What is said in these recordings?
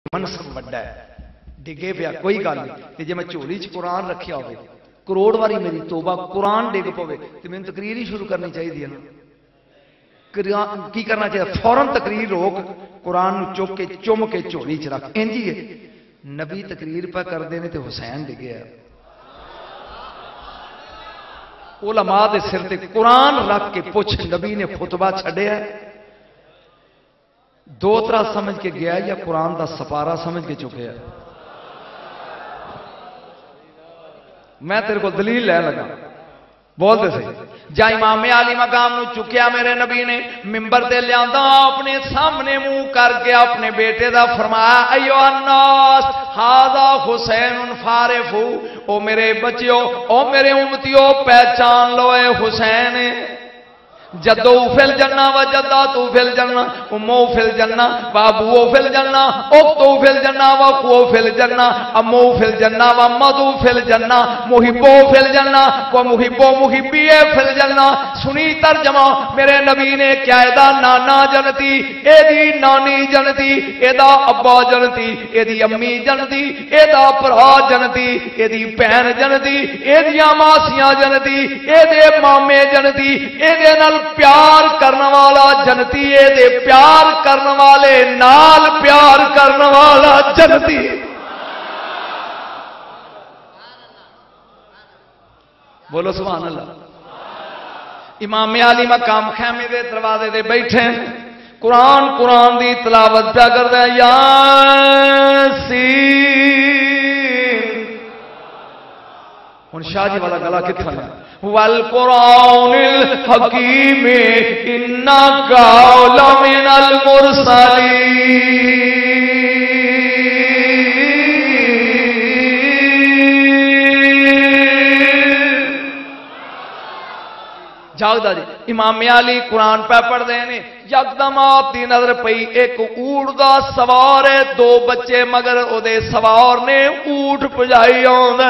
मनसब वड्डा है, डिगे पिया कोई गल नहीं। जे मैं झोली च कुरान रखिया होवे, करोड़ वारी मेरी तोबा कुरान डिग पवे तो मैंने तकरीर ही शुरू करनी चाहिए है ना। की करना चाहिए? फौरन तकरीर रोक, कुरान चुक के चुम के झोली च रख। इंज ही है, नबी तकरीर पर करते हैं तो हुसैन डिगे है, उलमा दे सिर ते कुरान रख के पुछ नबी ने खुतबा छड़िया दो तरह समझ के गया या कुरान का सपारा समझ के चुके। मैं तेरे को दलील लै लगा, बोलते सही। जा इमाम आली मकाम नू चुकिया मेरे नबी ने मिंबर ते लिया, अपने सामने मुंह करके अपने बेटे दा फरमाया, अयो अन्नास हादा हुसैन फारिफू, ओ मेरे बच्चियो, ओ मेरे उम्मतियो, पहचान लो ए हुसैन। जदो फिल जन्ना व जदा तू फिल जन्ना, उम्मो फिल जन्ना बाबू फिल जन्ना, उक्तो फिल जन्ना व कुओ फिल जन्ना, अम्मो फिल जन्ना व मधु फिल जन्ना, मुहिब्बो फिल जन्ना व मुहिब्बो मुहिब्बिए फिल जन्ना। सुनी तर्जमा मेरे नबी ने क्या, एदा नाना जनती, एदी नानी जनती, एदा अब्बा जनती, एदी अम्मी जनती, एदा भरा जनती, एदी भैन जनती, एदियां मासियां जनती, एदे मामे जनती, एदे नाल प्यार करने वाला जनती, दे प्यार करने वाले नाल प्यार करने वाला जनती। बोलो सुभान अल्लाह। इमाम आली मकाम खैमे दे दरवाजे दे बैठे, कुरान कुरान दी तिलावत पिया करदा, यासीन। हुण शाह जी वाला गला कित्थों है? वल कुरानिल हकीम इन्नका लमिनल मुरसलीन। जागदा जी इमाम अली कुरान पे पढ़ते हैं, यकदम आपकी नजर पई एक ऊंट दा सवार है, दो बच्चे मगर ओदे सवार ने ऊंट भजाई आउंदा।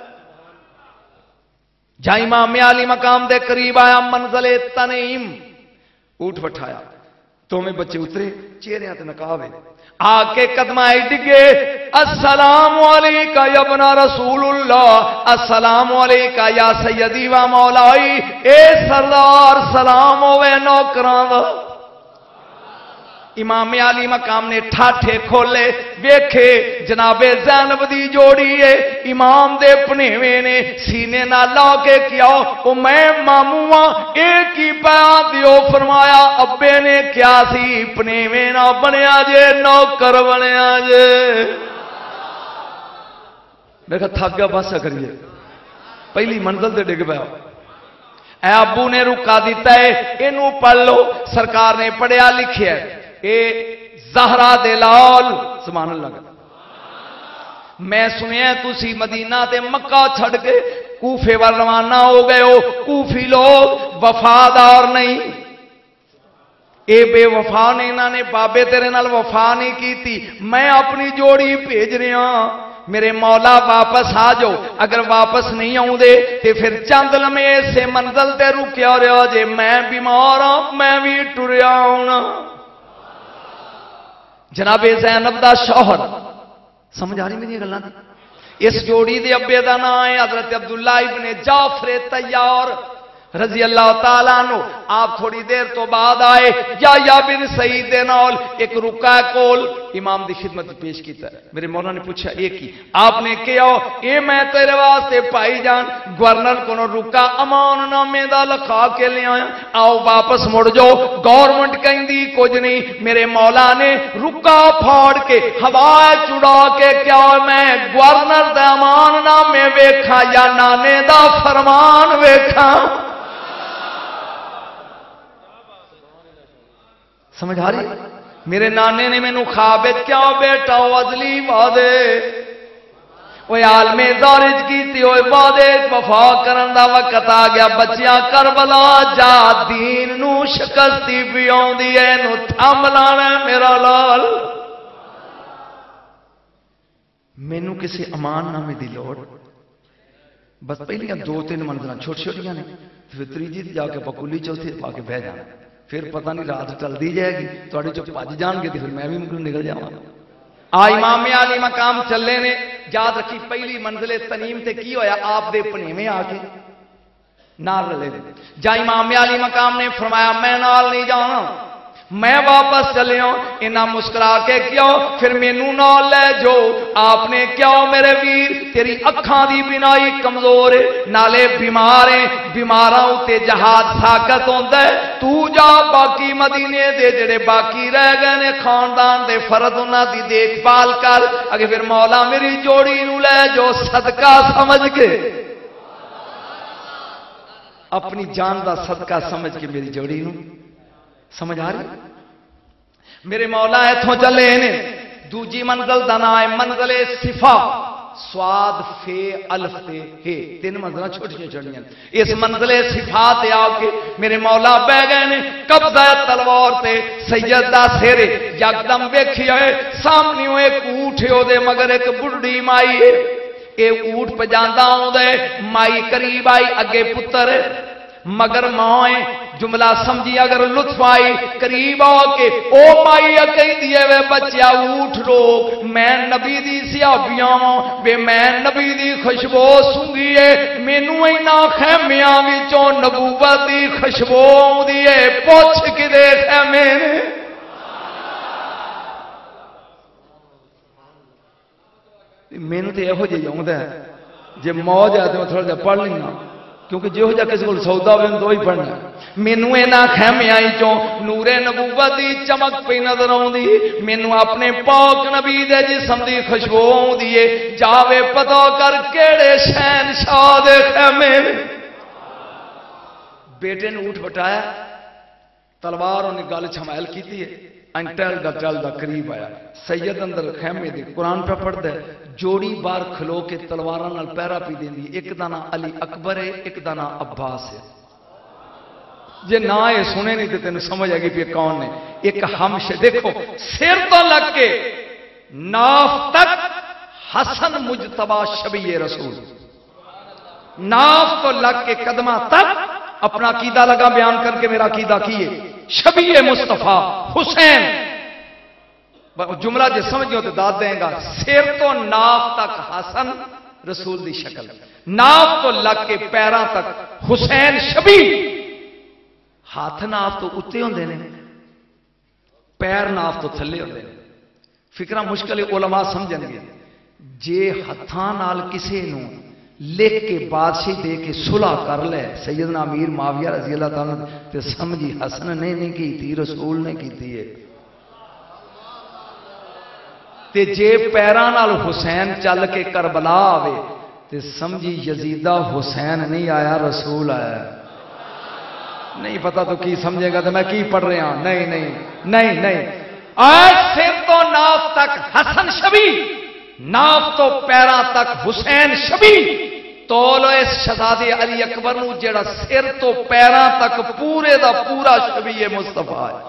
जा इमाम आली मकाम दे करीब आया, मंजले तनीम, ऊठ बैठाया, दोवें बच्चे उतरे, चेहरे ते नकाब है, आके कदमां डिगे, अस्सलामु अलैका या इब्ना रसूलुल्लाह, अस्सलामु अलैका या सैयदी व मौलाई, ए सरदार सलाम होवे नौकरां दा। इमाम आली मकाम ने ठाठे खोले, वेखे जनाबे ज़ैनब दी जोड़ी है, इमाम दे पनेवे ने सीने ना ला के किया, ओ मैं मामू हाँ, एक ही पाया दियो। फरमाया अब्बे ने क्या सी, पनेवे ना बनया जे नौकर बनया जे। मैं कहा थक गया, बस करिए, पहली मंजिल से डिग पाया। ए अबू ने रुका दिता है, इनू पढ़ लो। सरकार ने पढ़िया लिखिया, ए ज़हरा दे लाल, सुभान अल्लाह। मैं सुनिया तुसी मदीना ते मक्का छड़ के कूफे वाल रवाना हो गए हो। कूफी लोग वफादार नहीं, ए बेवफा ने, इन्होंने बाबे तेरे नाल वफा नहीं की थी। मैं अपनी जोड़ी भेज रहा, मेरे मौला वापस आ जाओ। अगर वापस नहीं आउंदे ते फिर चंद लम्हे से मंजिल ते रुकिया रहा जे। मैं बीमार हाँ, मैं भी टुरिया आउना। जनाबे ज़ैनब दा शौहर, समझ आ रही मेरी गल्लां? इस जोड़ी दे अब्बे दा नाम है हजरत अब्दुल्ला इब्ने जाफर तैयार रजी अल्लाह तआला अन्हु। आप थोड़ी देर तो बाद आए, या बिन सईद दे नाल एक रुका कोल इमाम दी खिदमत पेश किया। मेरे मौला ने पूछा ये की? आपने कहा ये मैं तेरे वास्ते भाईजान गवर्नर को रुका अमाननामे दा लिखा के ले आया, आओ वापस मुड़ जाओ। गवर्नमेंट कहती कुछ नहीं। मेरे मौला ने रुका फाड़ के हवा चुड़ा के क्या मैं गवर्नर दा अमाननामे वेखा या नाने दा फरमान वेखा? समझ आ रही? मेरे नाने ने मैनू ख्वाब क्या बेटा अदली वादे आलमे दौर की वादे वफा करन दा वक्त आ गया। बच्चियां करबला जा दीन नू शिकस्ती भी आउंदी है, इनू थम लाना मेरा लाल। मैनू किसी अमाननामे की लोड़, बस पहलियां दो तीन मंजिल छोटी छोटियां ने, फिर त्रीजी जाके बकुली चौथी पा के बह जाना। फिर पता नहीं रात चलती जाएगी, थोड़े चो भज जाएंगे तो फिर मैं भी निकल जाऊंगा। آ امام علی مقام چلے نے، یاد رکھی پہلی منزل تنیم تے کی ہویا آپ دے پنیویں آ کے نال رلے جا امام علی مقام نے فرمایا میں نال نہیں جانا، میں واپس چلے ہوں۔ انہاں مسکرا کے کیوں پھر مینوں نال لے جو، آپ نے کیوں میرے ویر تیری اکھاں دی بینائی کمزور ہے، نالے بیمار ہے، بیماراں تے جہاد ساکت ہوندا ہے، تو جا باقی مدینے دے جڑے باقی رہ گئے نے خاندان دے فرد انہاں دی دیکھ بھال کر، اگے پھر مولا میری جوڑی نو لے جو صدقہ سمجھ کے، اپنی جان دا صدقہ سمجھ کے میری جوڑی نو، سمجھ آ رہی میرے مولا ایتھوں چلے نے۔ دوجی منزل دا نام ہے منزل صفا، سواد فے الف تے ہے، تین منزل چھوٹیاں چھوٹیاں، اس منزل صفا تے آ کے میرے مولا بہ گئے نے، قبضہ تلوار تے سید دا سیرے یکدم ویکھیا ہے سامنے ایک اونٹ ہے او دے مگر ایک بڈھی مائی ہے، اے اونٹ پہ جاندا ہوندا ہے، مائی قریب آئی اگے پتر مگر ماں ہے، جملہ سمجھی اگر لطف آئی قریب آ کے او مائی کہی دیے وے بچیا اٹھ روک، میں نبی دی صحابیاں وے میں نبی دی خوشبو سونگی ہے، مینوں انہاں خیمیاں وچوں نبوت دی خوشبو آوندی ہے، پوچھ کدے خیمے نے مینوں تے یہو جہی آوندا ہے جے موج ہے تے میں تھوڑا جہا پڑھ لینا کیونکہ جو جا کسی کو سودا ہوئے تو ہی پڑھنا، مینوں انہاں خیمیاں چوں نور نبوت دی چمک پئی نظر آوندی، مینوں اپنے پاک نبی دے جسم دی خوشبو آوندی ہے، جاوے پتہ کر کیڑے شہنشاہ دے خیمے۔ بیٹے نے اٹھ بٹایا، تلوار انہیں گل چھمائل کیتی ہے، انٹل دا قریب آیا، سید اندر خیمے دے قرآن پہ پڑھتا ہے، جوڑی بار کھلو کے تلواراں نال پیرا پی دیندی، ایک دا نام علی اکبر ہے، ایک دا نام عباس ہے، جے نہ یہ سنے نہیں تے تینوں سمجھ آئے گی پہ کون ہے، ایک ہمش دیکھو سر تو لگ کے ناف تک حسن مجتبی شبیہ رسول، ناف تو لگ کے قدمہ تک اپنا عقیدہ لگا بیان کر کے میرا عقیدہ کیے، شبیہ مصطفیٰ حسین، جملہ جے سمجھو تو داد دیں گا، سر تو ناف تک حسن رسول دی شکل، ناف تو لگ کے پیران تک حسین شبیہ، ہاتھ ناف تو اتے ہوندے نے، پیر ناف تو تھلے ہوندے نے، فکرہ مشکل علماء سمجھن گے، جے ہتھاں نال کسے نوں لکھ کے بادشاہ دے کے صلح کر لے سیدنا امیر معاویہ رضی اللہ تعالیٰ تے سمجھی حسن نے نہیں کی تھی، رسول نے کی تھی ہے، تے جے پیران نال حسین چل کے کربلا آوے تے سمجھی یزیدہ حسین نہیں آیا رسول آیا، نہیں پتا تو کی سمجھے گا تو میں کی پڑھ رہا ہوں، نہیں نہیں نہیں نہیں، آج سر تو ناف تک حسن شبیہ، ناف تو پیران تک حسین شبیہ، تولو اس شہزادے علی اکبر نو جڑا سر تو پیران تک پورے دا پورا شبیہ مصطفیٰ ہے،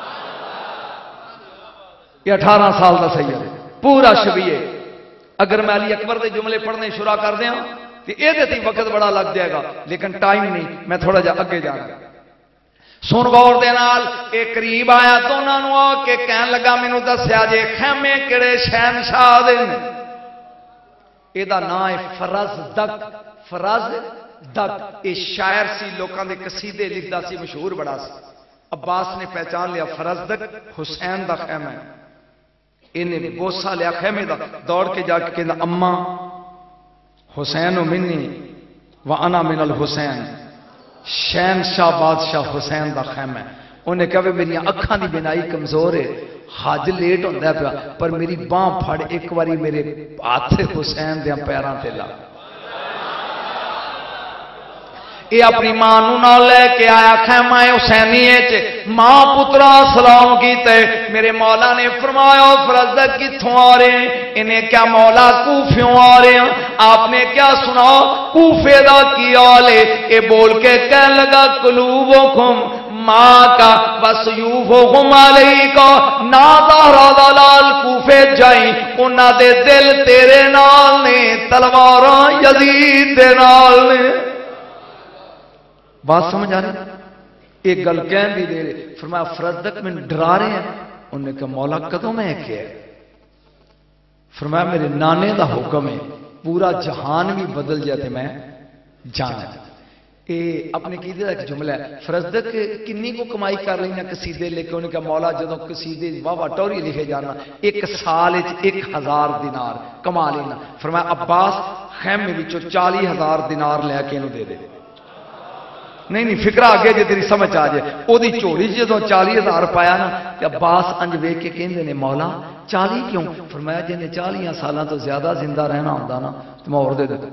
یہ 18 سال دا سید ہے پورا شبیہ، اگر میں علی اکبر دے جملے پڑھنے شروع کر دیا تو یہ دیتی وقت بڑا لگ جائے گا، لیکن ٹائم نہیں، میں تھوڑا جا اگے جانا سن غور دے نال، ایک قریب آیا تو انہاں نوں آ کے کہن لگا مینوں دسیا جے خیمے کڑے شہنشاہ دے نے، اے دا نام ہے فرزدق، فرزدق، اے شاعر سی لوکاں دے قصیدے لکھدا سی، مشہور بڑا سی، عباس نے پہچان لیا فرزدق حسین دا خیمہ ہے، انہیں بوسا لیا خیمے دا، دوڑ کے جا کے کہنا اما حسین منی وانا من الحسین، شہنشاہ بادشاہ حسین دا خیمہ ہے، انہیں کہا میری اکھاں دی بینائی کمزور ہے، حج لیٹ ہوتا ہے پیا، پر میری باں پھڑ ایک واری میرے ہاتھ حسین دیا پیران تے لا، یہ اپنی ماں نوں نال لے کے آیا خیمہ حسینیے چ، ماں پترا سلام کیتے، میرے مولا نے فرمایا فرزدق کتھوں آ رہے ہیں، انہیں کیا مولا کوفیوں آ رہے ہیں، آپ نے کیا سنا کوفے دا کی آلے، یہ بول کے کہنے لگا قلوبکم ماں کا وسیوفہم علیکا، نا زہرا دلال کوفے جائیں انہاں دے دل تیرے نال نے، تلواراں یزید دے نال نے، بات سمجھ آ رہی، ایک گل کہن دی دے، فرمایا فرزدق میں ڈرا رہے ہیں، انہوں نے کہا مولا کدوں میں کیا ہے، فرمایا میرے نانے دا حکم ہے پورا جہان بھی بدل جائے تو میں جانا. یہ اپنے قیدے کا ایک جملہ ہے. فرزدق کنی کو کمائی کر لینا قصیدے لے کے. انہوں نے کہا مولا جدوں قصیدے واہ ٹوری لکھے جانا 1 سال 1000 دینار کما لینا. فرمایا عباس خیمے وچوں 40,000 دینار لے کے انہوں دے دے. نہیں فکر آگے جی تیری سمجھ آ جائے. وہ چوری جدوں 40,000 پایا نا کہ عباس انج ویکھ کے کہندے نے مولا 40 کیوں؟ فرمایا جی نے 40 سالاں تو زیادہ زندہ رہنا ہوندا نا تو میں اور دے دیتا.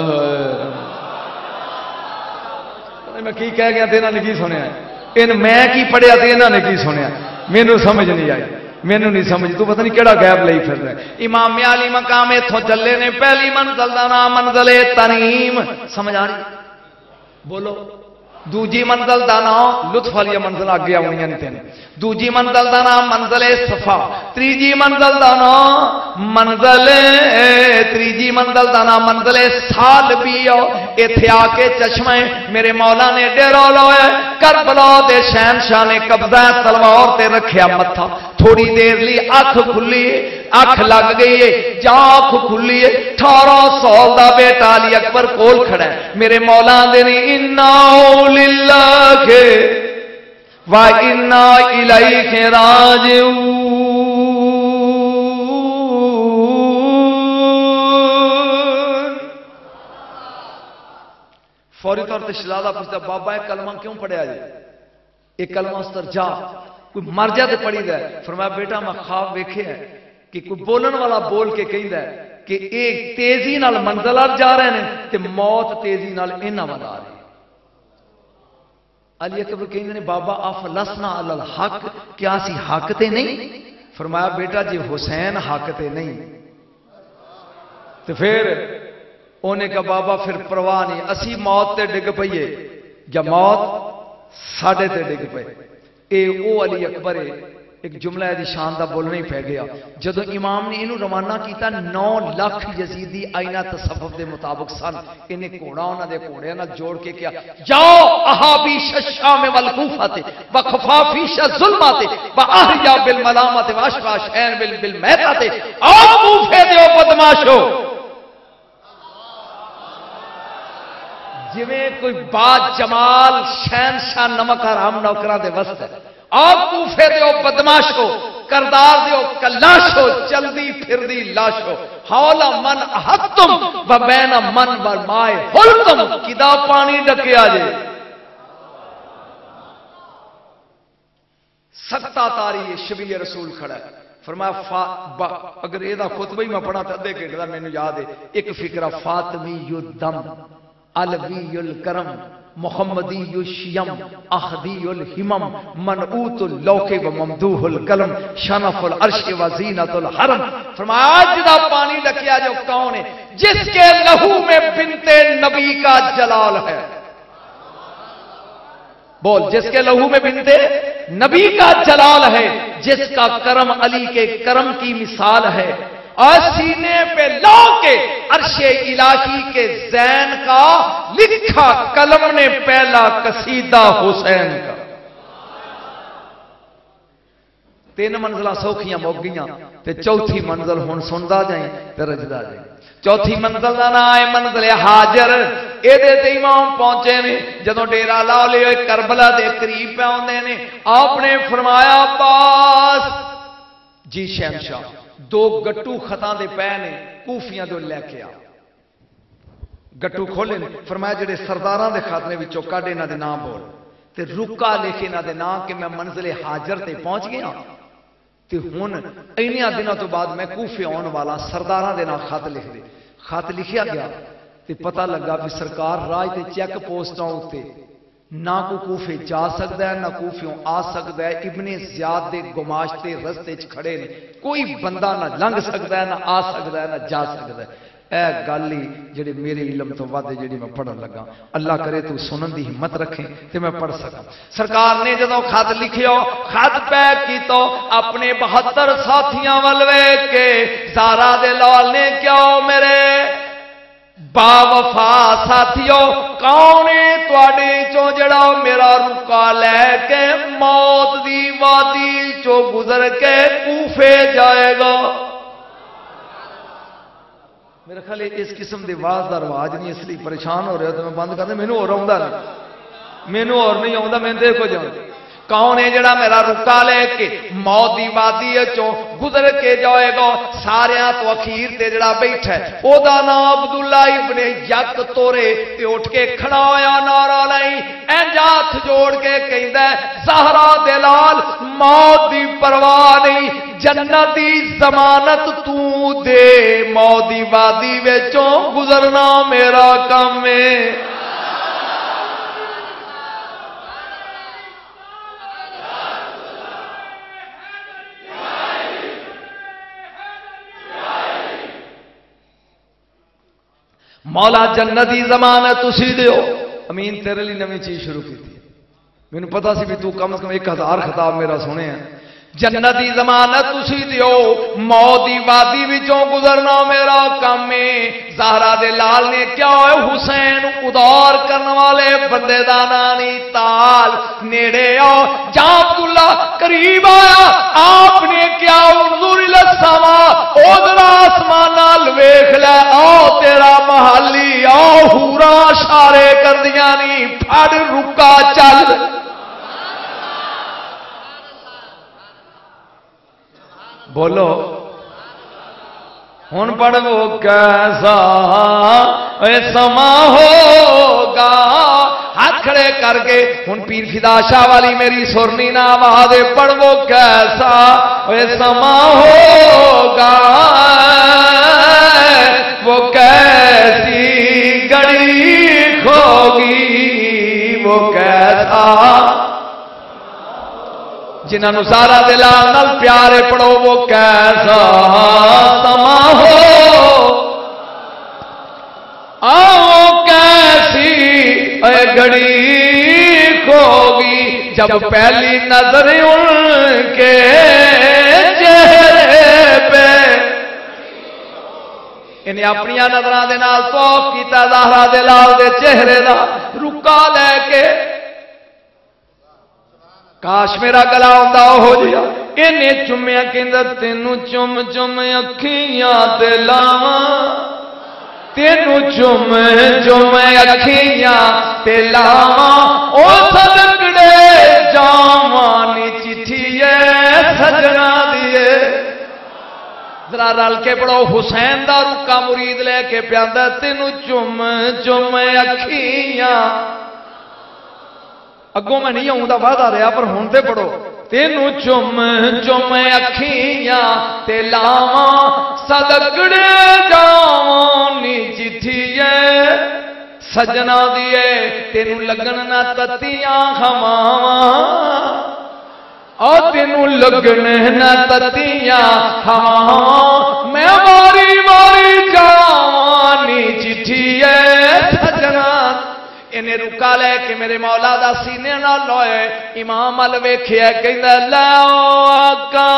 میں کی کہہ گیا تو انہوں نے کی سنیا میں کی پڑھیا تو انہوں نے کی سنیا. مینوں سمجھ نہیں آئی. مینوں نہیں سمجھ تو پتہ نہیں کہڑا غیب لئی پھر رہا ہے. امام علی مقام اتوں چلے نے. پہلی منزل دا نام منزل تنعیم. سمجھ آ رہی؟ بولو. دوجی منزل دا نام لطف والی منزل آگے آنی نہیں تین. دوجی منزل دا نام منزل صفا. تیجی منزل دا نام منزل تیجی منزل دا نام منزل سال بھی. ایتھے آ کے چشمہ میرے مولا نے ڈیرا لایا. کربلا دے شہنشاہ نے قبضہ تلوار تے رکھیا متھا. تھوڑی دیر لی اکھ کھلی اکھ لگ گئی ہے. جا اکھ کھلی ہے 18 سال دا بیٹا علی اکبر کول کھڑا ہے. میرے مولا دے نے انا للہ و انا الیہ راجعون. فوری طور سے شہزادہ پوچھتا بابا یہ کلمہ کیوں پڑھیا جی؟ یہ کلمہ اس طرح جا کوئی مر جائے تو پڑھی دا ہے. فرمایا بیٹا میں خواب ویکھے ہے کہ کوئی بولن والا بول کے کہندا ہے کہ ایک تیزی نال منزل جا رہے ہیں تے موت تیزی نال انہاں ول آ رہی. علی اکبر کہندے نے بابا افلسنا علی الحق کیا اسی حق تے نہیں؟ فرمایا بیٹا جی حسین حق تے نہیں تو پھر انہیں کہا بابا پھر پرواہ نہیں اسی موت تے ڈگ پئیے یا موت ساڈے تے ڈگ پئے. اے او علی اکبر ہے. ایک جملہ ہے شان دا بولنا ہی پہ گیا. جدو امام نے انہوں روانہ کیتا 9 لاکھ یزیدی آئینہ تصوف دے مطابق سن. انہیں کوڑا انہوں دے کوڑے نہ جوڑ کے کیا جاؤ احابیش الشام والکوفہ وخفافیش الظلمات واحیا بالملامت واشفا شین بالمیتات آؤ کوفے دیو بدماشو. جویں کوئی باد جمال شہنشاہ نمک حرام نوکراں دے وسط ہے. آپ کوفے دیو بدماشو کردار دیو کلاشو چلدی پھردی لاشو حولا من احتم و بین من و مائے حلتم کدا پانی ڈکیا جے. سکتا تاری شبیہ رسول کھڑا ہے. فرمایا اگر یہ خطبہ ہی میں پڑھا تو ادھے گھنٹے دا مینوں یاد ہے ایک فکرہ فاطمی الدم علوی الکرم محمدی الشیم احدی الہمم منعوت اللوک و ممدوح القلم شنف العرش و زینت الحرم. فرمایا آج دا پانی ڈکیا جو کون ہے؟ جس کے لہو میں بنت نبی کا جلال ہے. بول جس کے لہو میں بنت نبی کا جلال ہے. جس کا کرم علی کے کرم کی مثال ہے. اور سینے پہ لو کے عرش الہی کے زین کا لکھا قلم نے پہلا قصیدہ حسین کا. 3 منزلہ سوکھیاں موک گئیاں تے چوتھی منزل ہن سندا جائیں تے رجدا جائیں. چوتھی منزل دا نام ہے منزل ہاجر. اے دے تے امام پہنچے نے جدوں ڈیرا لا لے کربلا دے قریب پہ اوندے نے. آپ نے فرمایا عباس جی شہنشاہ 2 گٹو خطاں دے پے نے کوفیاں دے لے کے آ. گٹو کھولے نے. فرمایا جڑے سرداراں دے خط نے وچوں کڈ انہاں دے نام بول تے رکا لکھے انہاں دے نام کہ میں منزل ہاجر تے پہنچ گیا تے ہن اینیاں دنوں تو بعد میں کوفے آن والا سرداراں دے نام خط لکھ دے. خط لکھیا گیا تے پتہ لگا بھی سرکار راج تے چیک پوسٹاں اُتے نہ کو کوفے جا سکتا ہے نہ کوفیوں آ سکتا ہے. ابن زیاد دے گماشتے رستے چ کھڑے نے. کوئی بندہ نہ لنگ سکتا ہے نہ آ سکتا ہے نہ جا سکتا ہے. اے گل ہی جڑی میرے علم تو ود جڑی میں پڑھن لگا. اللہ کرے تو سنن دی ہمت رکھے تے میں پڑھ سکاں. سرکار نے جدوں خط لکھیو خط پیک کیتو اپنے 72 ساتھیاں ول ویکھ کے زارا دے لال نے کیوں میرے با وفا ساتھیو کون تواڈے چوں جڑا میرا رکا لے کے موت دی وادی چوں گزر کے کوفے جائے گا. میرا خیال اس قسم کے واز کا رواج نہیں، اس لیے پریشان ہو رہا تو میں بند کرنا، مینوں اور آتا نہیں، مینوں اور نہیں آتا، میں دیکھو جاؤں کون ہے جڑا میرا رکا لے کے موت دی وادی چوں گزر کے جائے گا، سارے تو اخیر تے جڑا بیٹھا ہے او دا نام عبداللہ ابن یک تورے تے اٹھ کے کھڑا ہویا نعرہ لائی انج ہاتھ جوڑ کے کہندا ہے زہرا دے لال موت دی پرواہ نہیں، جنت دی ضمانت تو دے، موت دی وادی وچوں گزرنا میرا کم ہے۔ مولا جنت دی ضمانت تسی دیو، امین تیرے لیے نویں چیز شروع کی تھی، مینوں پتا سی بھی تو کم از کم 1000 خطاب میرا سنے ہیں، جنت دی ضمانت تسی دیو، موت دی وادی وچوں گزرنا میرا کم ہے۔ زہرا دے لال نے کیا ہوئے حسین ادار کرنے والے بندے دا نانی تال نیڑے آؤ، جا عبداللہ قریب آیا، آپ نے کیا انظر الی السماء، ادھر آسمان نال ویکھ لے، آؤ تیرا محلی، آؤ حورا اشارے کر دیا نہیں، پھڑ رکا چل۔ بولو ہن پڑھو کیسا سما ہوگا، ہاتھ کھڑے کر کے ہن پیر فدا شاہ والی میری سرنی نہ آواز پڑھو کیسا سما ہوگا، وہ کیسی گھڑی ہوگی، وہ کیسا جنہوں سارا دلال نال پیارے پڑھو، وہ کیسا سما ہو، آؤ کیسی گھڑی ہوگی، جب پہلی نظر ان کے چہرے پہ، انہیں اپنی نظروں دے نال طواف کیتا زہرا دلال دے چہرے دا، رکا لے کے کاش میرا گلا ہوندا ہو جیا، انہیں چومیا کہندا تینوں چوم چوم اکھیاں تے لاواں، تینوں چوم چوم اکھیاں تے لاواں، او صدقڑے جاواں نی چٹھی اے سجنا دیے، ذرا رل کے پڑھو حسین دا رکا مرید لے کے پیاندا تینوں چوم چوم اکھیاں، اگوں میں نہیں آؤں دا وعدہ رہا پر ہون تے پڑھو، تینوں چوم چوم اکھیاں تے لاواں، صدقڑے جاواں نی چٹھی اے سجنا دیے، تینوں لگن نہ تتیاں ہواواں، او تینوں لگن نہ تتیاں ہواواں، میں ماری ماری جاواں نی چٹھی اے سجنا، انہیں رکا لے کے میرے مولا دا سینے نہ لوئے، امام ال ویکھیا کہندا لے آقا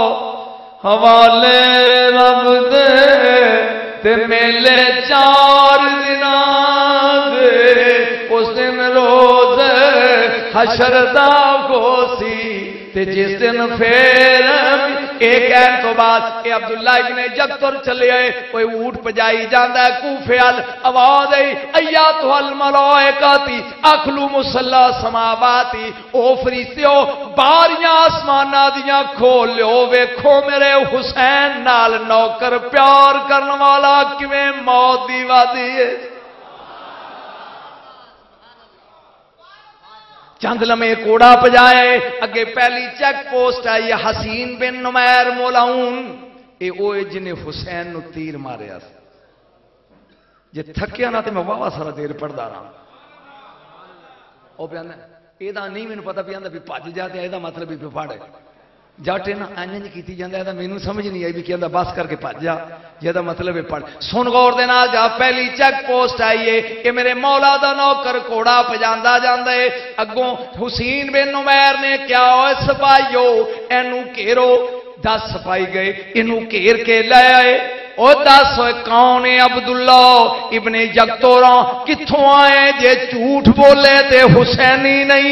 حوالے رب دے تے میلے 4 دناں دے، اس دن روز حشر دا گوسی تے جس دن پھر ایک این تو بعد اے عبداللہ ابن جگتر چلے آئے، کوئی اونٹ پجائی جاندہ ہے کوفے ال، آواز ہے ایاتھا الملائکاتی اخلو مصلی سماواتی، او فرشتیو باریاں آسمانہ دیاں کھول لیو، ویکھو میرے حسین نال نوکر پیار کرن والا کیویں موت دی وادی ہے۔ چند لمحے کوڑا پجائے، اگے پہلی چیک پوسٹ آئی حسین بن نمیر مولعون، اے اوے جنہیں حسین نو تیر ماریا سی، جے تھکیا نہ تے میں واہ سارا دیر پڑھدا رہا، او پیاندا اے دا نہیں مینوں پتہ پیاندا بھی بھج جا تے اے دا مطلب بھی پڑھ جٹ نہ انج کیتی جاندا اے دا مینوں سمجھ نہیں آئی بھی کہندا بس کر کے بھج جا، جے دا مطلب ہے پڑھ، سن غور دے نال جا، پہلی چیک پوسٹ آئی ہے کہ میرے مولا دا نوکر کوڑا پجاندا جاندا ہے، اگوں حسین بن نمیر نے کیا ہوئے سپاہیو اینو گھیرو، 10 سپاہی گئے اینو گھیر کے لے آئے، او 10 ہوئے کون ہے عبداللہ ابن جگتوراں کتھوں آئے جے جھوٹ بولے تے حسینی نہیں،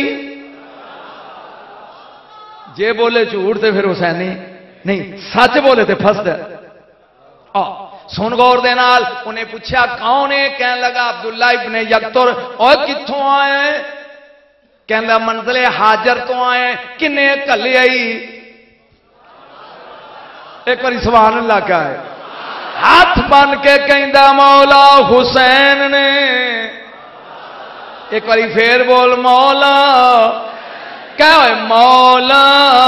جے بولے جھوٹ تے پھر حسینی نہیں، سچ بولے تے پھسد ہے، سن غور دے نال انہیں پوچھا کون ہے؟ کہنے لگا عبداللہ ابن یکتر۔ اور کتھوں آئے؟ کہنے لگا منزل حاجر تو آئے۔ کنے کلے آئی؟ ایک باری سبحان اللہ کا ہے، ہاتھ بن کے کہندا مولا حسین نے، ایک باری پھر بول مولا، کیا ہوئے مولا،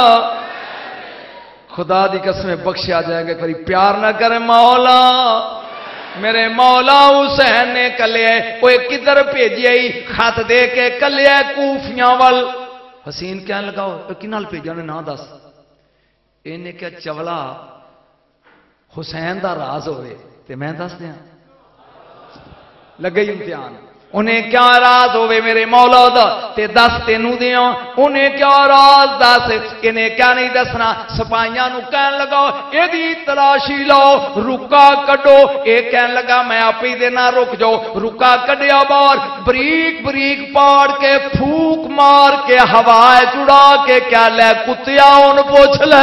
خدا دی قسم بخشے آ جائیں گے، ایک باری پیار نہ کرے مولا، میرے مولا حسین نے کلے وہ کدھر بھیجی آئی؟ خط دے کے کلے کوفیاں وال۔ حسین کہنے لگا کنال بھیجا نے نہ دس؟ انہیں کیا چولا حسین دا راز ہوئے تے میں دس دیا؟ لگئی امتحان، انہیں کیا راز ہوئے میرے مولا دا تے دس تینوں دیا؟ انہیں کیا راز دس؟ انہیں کیا نہیں دسنا؟ سپاہیاں نو کہن لگا اے دی تلاشی لو، رکا کڈو۔ اے کہن لگا میں آپ ہی دینا، رک جاؤ۔ رکا کڈیا باہر، بریک بریک پاڑ کے پھوک مار کے ہوائے چڑا کے کیا لے کتیا ان پوچھ لے۔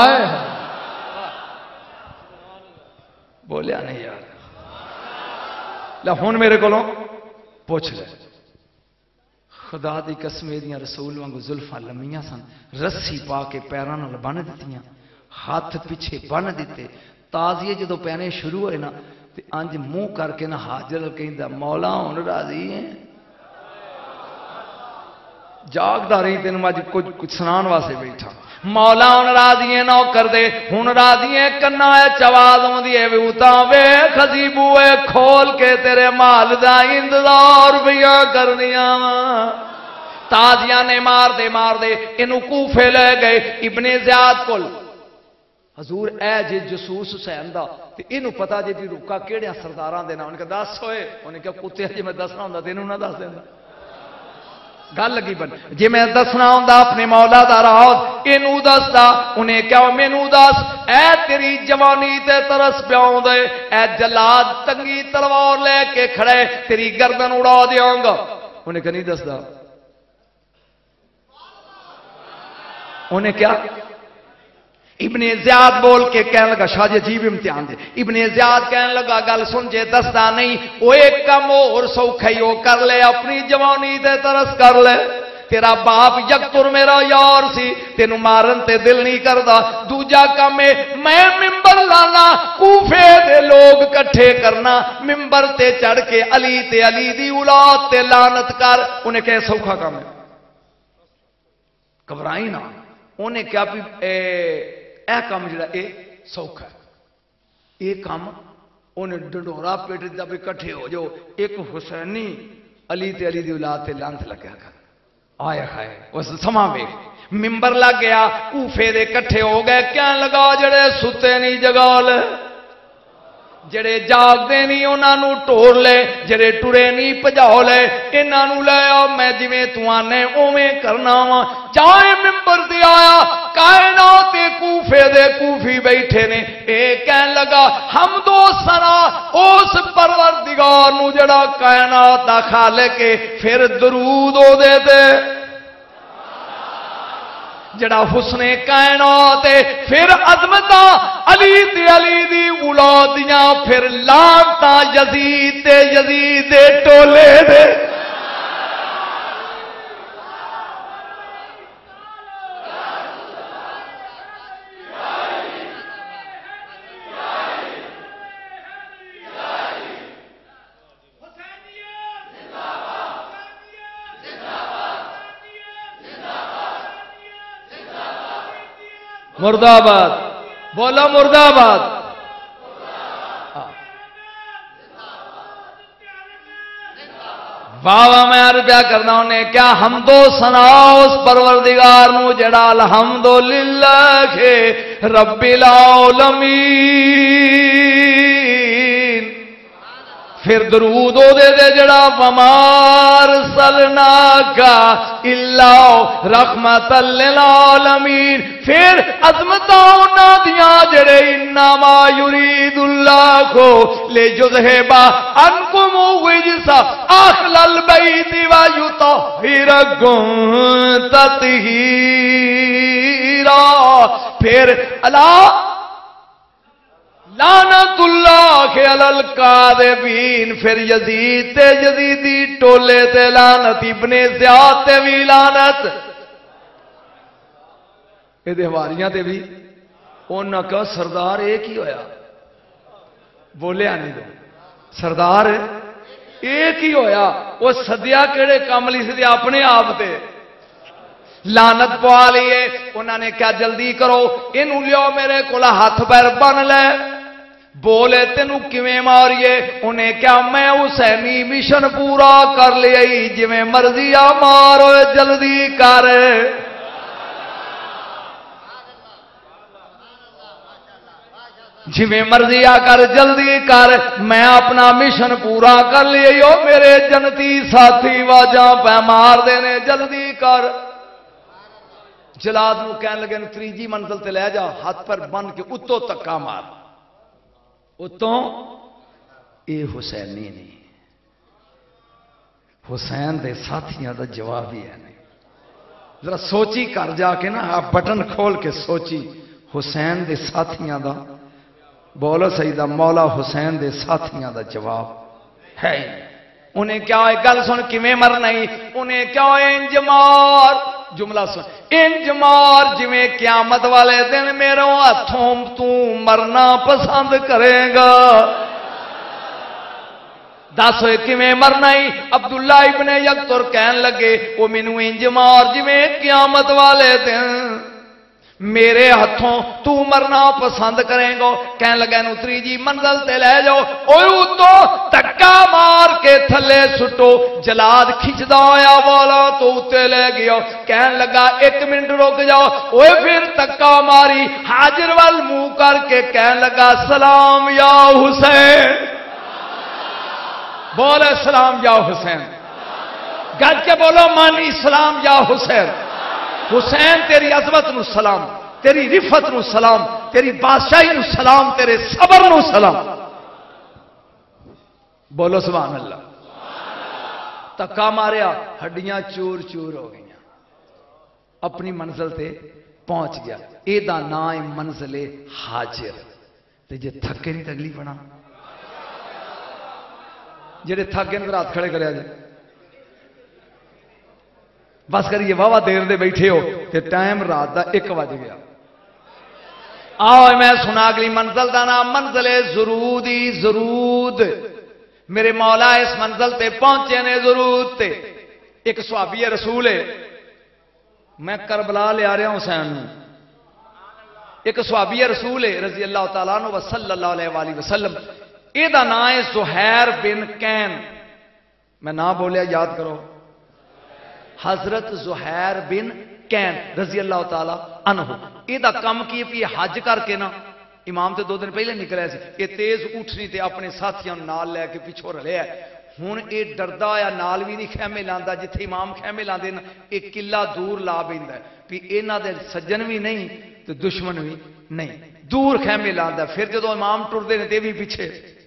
بولیا نہیں یار، لہون میرے کو پوچھ لے۔ خدا دی قسم دیاں رسول وانگو زلفاں لمیاں سن، رسی پا کے پیراں نال بن دتیاں، ہاتھ پیچھے بن دیتے، تازیے جدو پہنے شروع ہوئے نا تے انج منہ کر کے نا حاجر کہندا مولا ہن راضی ہے؟ جاگدا رہی تینوں میں کچھ سنان واسطے بیٹھا۔ مولا ہن راضی ہے نہ کر دے، ہن راضی ہے کنا چواز ہوندی ہے ویوتا ویکھ خزی بوئے کھول کے تیرے مال دا انتظار پیا کرنیاں تازیاں نے مار دے اینو کوفے لے گئے ابن زیاد کول۔ حضور اے جے جسوس حسین دا تے اینو پتہ جے بھی رکا کیڑے سرداراں دے نام، انہاں کہ دس ہوئے، انہاں کہ کتے جے میں دسنا ہوندا تے اینو نہ دس دیندا، گل لگی بن جی میں دسنا ہوں اپنے مولا دا راز اینو دسدا، انہیں کیا مینو دس اے تیری جوانی تے ترس پیاؤں دے، اے جلاد تنگی تلوار لے کے کھڑے تیری گردن اڑا دیاں گا، انہیں کہ نہیں دسدا، انہیں کیا ابن زیاد بول کے کہنے لگا شاہ جی عجیب امتحان دے، ابن زیاد کہنے لگا گل سن جے دستا نہیں وہ ایک کم اور سوکھائی ہو کر لے، اپنی جوانی تے ترس کر لے، تیرا باپ یکتر میرا یار سی تینوں مارن تے دل نہیں کردا، دوجا کم ہے میں ممبر لانا کوفے دے لوگ کٹھے کرنا، ممبر تے چڑھ کے علی تے علی دی اولاد تے لعنت کر، انہیں کہے سوکھا کم ہے، گھبرائی نہ، انہیں کیا بھی اے کام جڑا اے سوکھا ہے، اے کام انہیں ڈنڈورا پیٹ دا بھی کٹھے ہو جو ایک حسینی علی تے علی دی اولاد تے لعنت لگیا کر، آیا خائے اس سما ویکھ ممبر لگ گیا، کوفے دے کٹھے ہو گئے، کیا لگا جڑے ستے نہیں جگا لے، جڑے جاگ دے نہیں انہاں نو ٹور لے، جڑے ٹرے نہیں پجاؤ لے، انہاں نو لے آ میں جویں تو آنے اوویں کرنا وا، چاہے ممبر تے آیا کائنات کوفے دے کوفی بیٹھے نے، اے کہن لگا حمد و ثنا اس پروردگار نو جڑا کائنات دا خالق ہے، پھر درود او دے تے جڑا حسن کائنات ہے، پھر عظمتاں علی تے علی دی اولادیاں، پھر لعنتاں یزید تے یزید دے ٹولے دے، مردآباد بولا مردآباد، واہ میں عربیہ کرنا انہیں کیا حمد و ثنا اس پروردگار نو جڑا الحمدللہ رب العالمین، پھر درود او دے دے جڑا ومار سلناک الا رحمت للعالمین، پھر عظمتاں انہاں دیاں جڑے انما یرید اللہ کو لیذہب عنکم الرجس اہل البیت ویطہرکم تطہیرا، پھر اللہ لعنت اللہ علی الکاذبین، پھر یزید تے یزیدی ٹولے تے لعنت، ابن زیاد تے بھی لعنت، یہ حواریاں تے بھی انہاں کا سردار ایک ہی ہویا، بولیا نہیں دو سردار ایک ہی ہویا، وہ سدیا کہڑے کام لی سی اپنے آپ تے لعنت پوا لیے، انہوں نے کیا جلدی کرو انہوں لیو میرے کو ہاتھ پیر بن لے، بولے تینوں کیویں ماریے، انہیں کیا میں حسینی مشن پورا کر لیا جویں مرضی آ مارو جلدی کر، جویں مرضی آ کر جلدی کر، میں اپنا مشن پورا کر لیا، میرے جنتی ساتھی واجاں پہ مار دینے جلدی کر۔ جلاد نو کہن لگے تیجی منزل تے لے جا، ہاتھ پر بن کے اتوں تکا مار، اتوں اے حسینی نہیں، حسین دے ساتھیاں دا جواب ہی ہے نہیں، ذرا سوچی کر جا کے نا، آپ بٹن کھول کے سوچی، حسین دے ساتھیاں دا، بولو سیدہ مولا حسین دے ساتھیاں دا جواب ہے، انہیں کیا ہے گل سن کیویں مرنا ہی، انہیں کیا ہے انج مار، جملہ سن انج مار جویں قیامت والے دن میرے ہاتھوں تو مرنا پسند کرے گا، دس ہوئے کیویں مرنا ہی، عبداللہ ابن یکتر کہن لگے وہ مینوں انج مار جویں قیامت والے دن میرے ہاتھوں تو مرنا پسند کریں گا، کہنے لگا نو تیجی منزل تے لے جاؤ، اوہ تو تکا مار کے تھلے سٹو، جلاد کھچدا ہویا والا تو اتے لے گیا، کہنے لگا ایک منٹ رک جاؤ، اوہ پھر تکا ماری، حاجر وال منہ کر کے کہنے لگا سلام یا حسین، بولے سلام یا حسین، گج کے بولو مانی سلام یا حسین، حسین تیری عظمت نو سلام، تیری رفت نو سلام، تیری بادشاہی نو سلام، تیرے صبر نو سلام، بولو سبحان اللہ، تکا ماریا ہڈیاں چور چور ہو گئی، اپنی منزل تے پہنچ گیا، اے دا نام منزل حاجر، تے جے تھکے نہیں تگلی بنا، جڑے تھکے نہیں رات کھڑے کرے جائے، بس کریے واہ دیر دے بیٹھے ہو تے ٹائم رات دا 1 بج گیا، آؤ میں سنا اگلی منزل دا نام منزل زرودی، زرود، میرے مولا اس منزل تے پہنچے نے زرود تے، ایک صحابی رسول ہے، میں کربلا لے آ رہا ہوں حسین، ایک صحابی رسول ہے رضی اللہ تعالیٰ عنہ و صلی اللہ علیہ وآلہ وسلم، یہ دا نام ہے زہیر بن کین، میں نام بولیا یاد کرو، حضرت زہیر بن کین رضی اللہ تعالی عنہ، یہ دا کم کی پی حج کر کے نا، امام تے 2 دن پہلے نکلے سے، یہ تیز اٹھنی تے اپنے ساتھیاں نال لے کے پیچھو رلے ہے، ہون یہ ڈردا یا نال بھی نہیں خیمے لاندا، جتھے امام خیمے لاندے نا ایک قلعہ دور لا بیندا ہے، بھی انہاں دے سجن بھی نہیں تے دشمن بھی نہیں، دور خیمے لاندا، پھر جدوں امام ٹردے نے تے بھی پیچھے،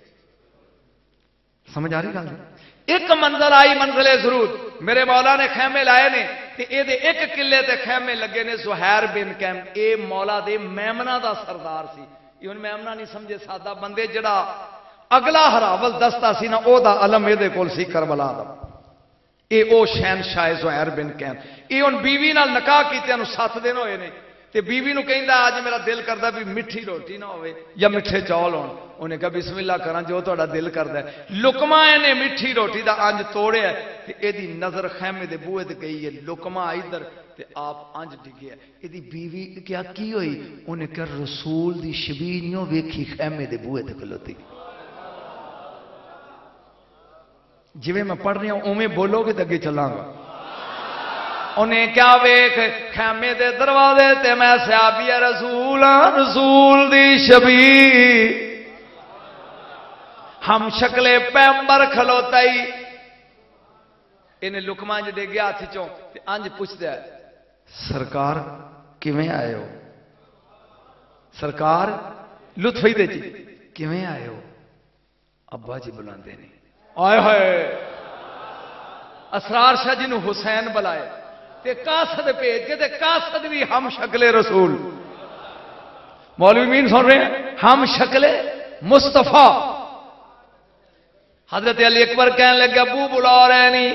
سمجھ آ رہی گل؟ ایک منزل آئی منزل ضرور، میرے مولا نے خیمے لائے نے تے اے دے ایک قلعے تے خیمے لگے نے زہیر بن کین، اے مولا دے میمنہ دا سردار سی، یہ میمنہ نہیں سمجھے سادہ بندے، جڑا اگلا ہراول دستا سی نا او دا علم اے دے کول سی کربلا دا، اے او شہنشاہ زہیر بن کین، اے ان بیوی نال نکاح کیتے نو 7 دن ہوئے نے، تے بیوی نو کہندا آج میرا دل کردا بھی مٹھی روٹی نہ ہوئے یا مٹھے چول ہون، انہیں کہا بسم اللہ کراں جو تہاڈا دل کردا ہے، لقمہ نے مٹھی روٹی دا انج توڑیا تے اے دی نظر خیمے دے بوئے تے گئی ہے، لقمہ ادھر تے آپ انج ڈگیا، اے دی بیوی کیا کی ہوئی، انہیں کہا رسول دی شبینیوں ویکھی خیمے دے بوئے تے کھلوتی، جویں میں پڑھ رہا ہوں اوویں بولو گے تے اگے چلاں گا، انہیں کیا ویکھ خیمے دے دروازے تے میں صحابی رسول رسول دی شبی ہم شکل پیمبر کھلوتائی، انہیں لقمہ انج دے گیا ہاتھ چوں تے انج پوچھدا ہے سرکار کیویں آئے ہو، سرکار لطف ہی دے جی کیویں آئے ہو، ابا جی بلاندے نہیں، آئے ہوئے اسرار شاہ جی نو حسین بلائے تے قاصد بھیج کے تے قاصد بھی ہم شکل رسول، مولوی مین سن رہے ہیں ہم شکل مستفا حضرت علی اکبر کہنے لگے ابو بلا رہے نہیں.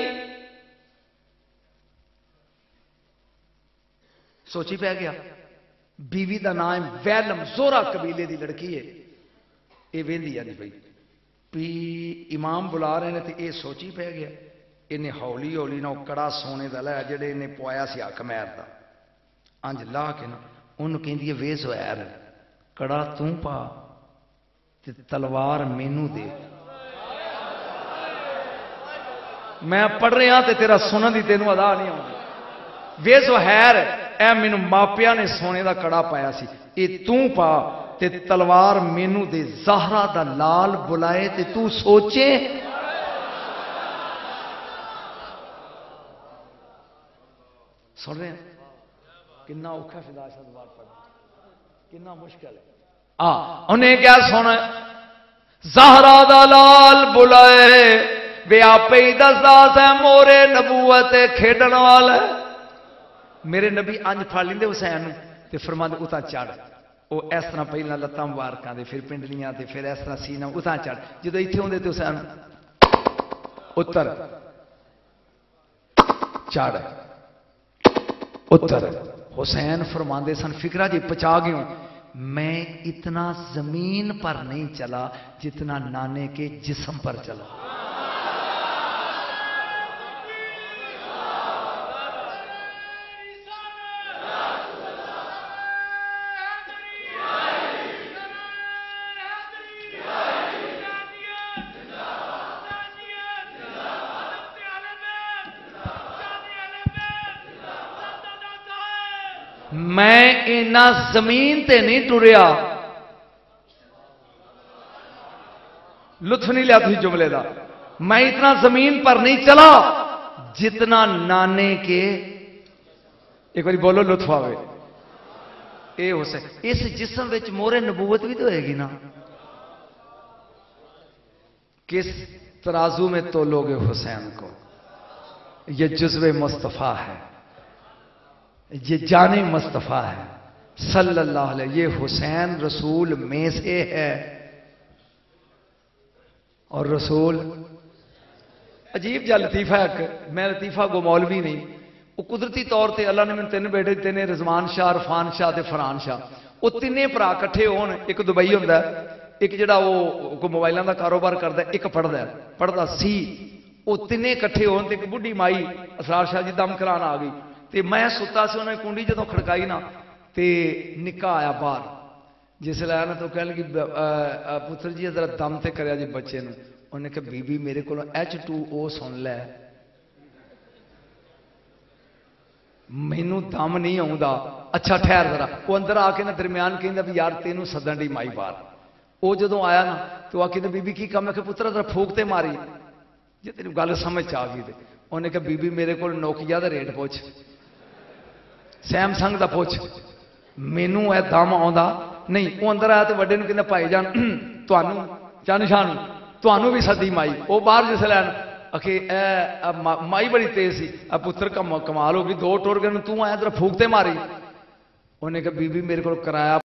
سوچی پہ گیا بیوی دا نام ویلم زورا قبیلے دی لڑکی ہے. یہ ویندی نہیں بھائی پی امام بلا رہے ہیں تو یہ سوچی پہ گیا. انہیں ہولی ہولی نہ کڑا سونے دا لایا جڑے انہیں پوایا سی حق مہر دا انج لا کے نا انہوں کہندی ہے وے زہیر کڑا توں پا تے تلوار مینوں دے. میں پڑھ رہا ہاں تے تیرا سنن دی تینوں ادا نہیں آؤں. وے زہیر اے مینوں ماپیا نے سونے دا کڑا پایا سی اے توں پا تے تلوار مینوں دے. زہرا دا لال بلائے تے تو سوچے. سن رہے ہیں کنا اوکھا فدا شد بات پڑھنا کنا مشکل ہے. انہیں کیا سونا زہرا دا لال بلائے بے آپ ہی دسداس ہے مورے نبوت کھیڈن والا. میرے نبی انج پھڑ لیندے حسین تے فرماندے اتاں چڑھ. وہ اس طرح پہلا لتاں مبارکاں دے پھر پنڈلیاں تے پھر اس طرح سینہ اتاں چڑھ. جدو ایتھے ہوندے تے حسین اتر چڑھ اتر. حسین فرماندے سن فکرہ جی پچا گئے میں اتنا زمین پر نہیں چلا جتنا نانے کے جسم پر چلا. میں اینا زمین تے نہیں ٹریا. لطف نہیں لیا تھی جملے دا. میں اتنا زمین پر نہیں چلا جتنا نانے کے ایک بار بولو لطف آوے. اے حسین اس جسم وچ مورے نبوت بھی تو ہوئے گی نا. کس ترازو میں تولو گے حسین کو. یہ جزو مصطفیٰ ہے یہ جان مصطفیٰ ہے صلی اللہ علیہ. یہ حسین رسول میں سے ہے اور رسول عجیب جا لطیفہ ہے. میں لطیفہ گو مولوی نہیں. وہ قدرتی طور تے اللہ نے میں تین بیٹے تین رضوان شاہ عرفان شاہ تے فرحان شاہ وہ تینے بھرا کٹھے ہون. ایک دبئی ہوندا ہے ایک جڑا وہ موبائلاں دا کاروبار کردا ہے ایک پڑھدا سی. وہ تینے کٹھے ہون تے ایک بڈھی مائی اسرار شاہ جی دم کران آ گئی تے میں ستا سی. انہیں کنڈی جدوں کھڑکائی نا تے نکا آیا باہر. جس لے آیا نا تو کہنے لگی پتر جی ذرا دم تے کریا جی بچے نو. انہیں کہا بی بی میرے کو H2O سن لے مینوں دم نہیں آؤں دا. اچھا ٹھہر ذرا. وہ اندر آ کے نا درمیان کہندا بھی یار تینوں سدن دی مائی باہر. وہ جدوں آیا نا تو آ کے بی بی کی کام ہے کہ پتر ذرا پھوک تے ماری جی تینوں گل سمجھ آ گئی. انہیں کہا بی بی میرے کو نوکیا دا ریٹ پوچھ سیمسنگ دا پوچھ مینوں اے دم آوندا نہیں. وہ اندر آیا تو وڈے نوں کہندا بھائی جان تانوں چن شان تانوں بھی سدی مائی. وہ باہر جس لین اکھے مائی بڑی تیز سی. پتر کمال ہو گئی 2 ٹور گئے تو آیا ذرا پھوک تے ماری. انہیں کہا بی بی میرے کو کرایہ